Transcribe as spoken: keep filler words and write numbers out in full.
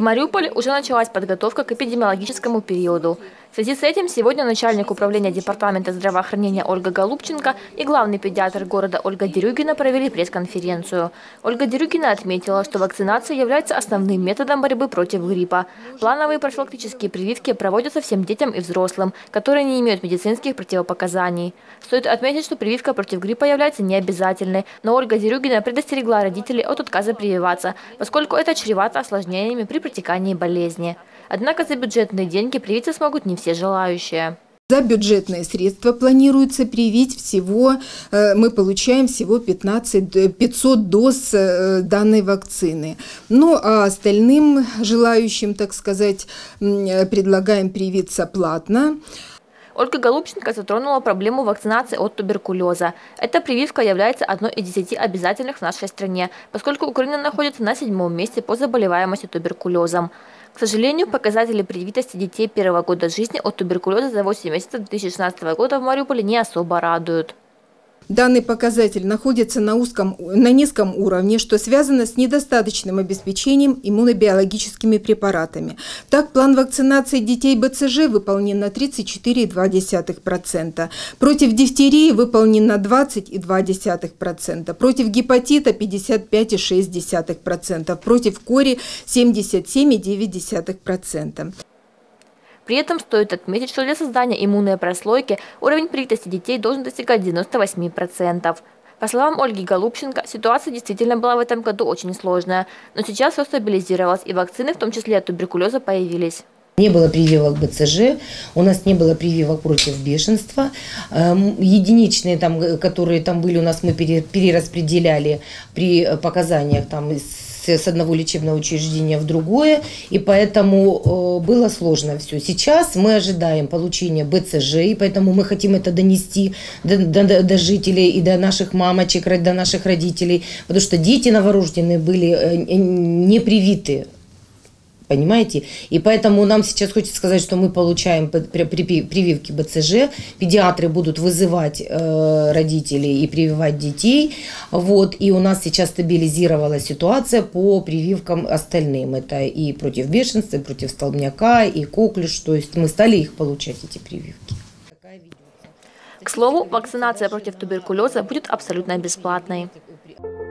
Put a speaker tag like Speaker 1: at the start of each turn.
Speaker 1: В Мариуполе уже началась подготовка к эпидемиологическому периоду. В связи с этим сегодня начальник управления департамента здравоохранения Ольга Голубченко и главный педиатр города Ольга Дерюгина провели пресс-конференцию. Ольга Дерюгина отметила, что вакцинация является основным методом борьбы против гриппа. Плановые профилактические прививки проводятся всем детям и взрослым, которые не имеют медицинских противопоказаний. Стоит отметить, что прививка против гриппа является необязательной, но Ольга Дерюгина предостерегла родителей от отказа прививаться, поскольку это чревато осложнениями при протекании болезни. Однако за бюджетные деньги привиться смогут не все желающие.
Speaker 2: За бюджетные средства планируется привить всего, мы получаем всего пятнадцать пятьсот доз данной вакцины. Ну а остальным желающим, так сказать, предлагаем привиться платно.
Speaker 1: Ольга Голубченко затронула проблему вакцинации от туберкулеза. Эта прививка является одной из десяти обязательных в нашей стране, поскольку Украина находится на седьмом месте по заболеваемости туберкулезом. К сожалению, показатели привитости детей первого года жизни от туберкулеза за восемь месяцев две тысячи шестнадцатого года в Мариуполе не особо радуют.
Speaker 2: Данный показатель находится на, узком, на низком уровне, что связано с недостаточным обеспечением иммунобиологическими препаратами. Так, план вакцинации детей бэ цэ жэ выполнен на тридцать четыре и две десятых процента, против дифтерии выполнен на двадцать и две десятых процента, против гепатита пятьдесят пять и шесть десятых процента, против кори семьдесят семь и девять десятых процента.
Speaker 1: При этом стоит отметить, что для создания иммунной прослойки уровень привитости детей должен достигать девяноста восьми процентов. По словам Ольги Голубченко, ситуация действительно была в этом году очень сложная, но сейчас все стабилизировалось и вакцины, в том числе от туберкулеза, появились.
Speaker 3: Не было прививок бэ цэ жэ, у нас не было прививок против бешенства. Единичные, там, которые там были у нас, мы перераспределяли при показаниях там, с одного лечебного учреждения в другое, и поэтому было сложно все. Сейчас мы ожидаем получения бэ цэ жэ, и поэтому мы хотим это донести до, до, до жителей и до наших мамочек, до наших родителей, потому что дети новорожденные были не привиты. Понимаете? И поэтому нам сейчас хочется сказать, что мы получаем прививки бэ цэ жэ, педиатры будут вызывать э, родителей и прививать детей. Вот, и у нас сейчас стабилизировалась ситуация по прививкам остальным. Это и против бешенства, и против столбняка, и коклюш. То есть мы стали их получать, эти прививки.
Speaker 1: К слову, вакцинация против туберкулеза будет абсолютно бесплатной.